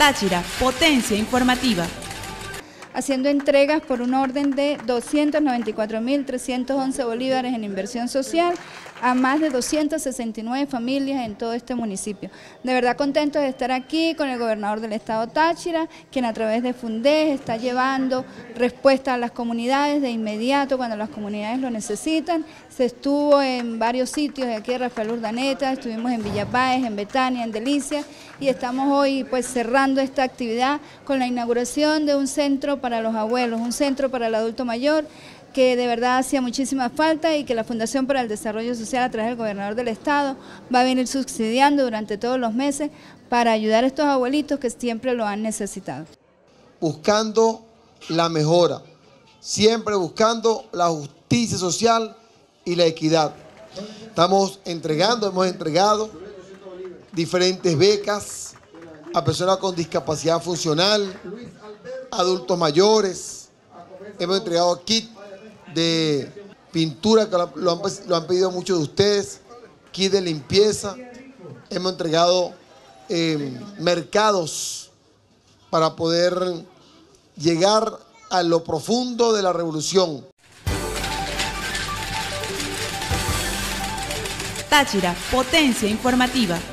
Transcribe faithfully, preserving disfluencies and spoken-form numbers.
Táchira, potencia informativa. Haciendo entregas por un orden de doscientos noventa y cuatro mil trescientos once bolívares en inversión social a más de doscientas sesenta y nueve familias en todo este municipio. De verdad contentos de estar aquí con el gobernador del estado Táchira, quien a través de Fundez está llevando respuesta a las comunidades de inmediato cuando las comunidades lo necesitan. Se estuvo en varios sitios de aquí de Rafael Urdaneta, estuvimos en Villa Páez, en Betania, en Delicias, y estamos hoy pues cerrando esta actividad con la inauguración de un centro para los abuelos, un centro para el adulto mayor, que de verdad hacía muchísima falta y que la Fundación para el Desarrollo Social a través del gobernador del estado va a venir subsidiando durante todos los meses para ayudar a estos abuelitos que siempre lo han necesitado. Buscando la mejora, siempre buscando la justicia social y la equidad. Estamos entregando, hemos entregado diferentes becas a personas con discapacidad funcional, adultos mayores, hemos entregado kit de pintura que lo han, lo han pedido muchos de ustedes, kit de limpieza, hemos entregado eh, mercados para poder llegar a lo profundo de la revolución. Táchira, potencia informativa.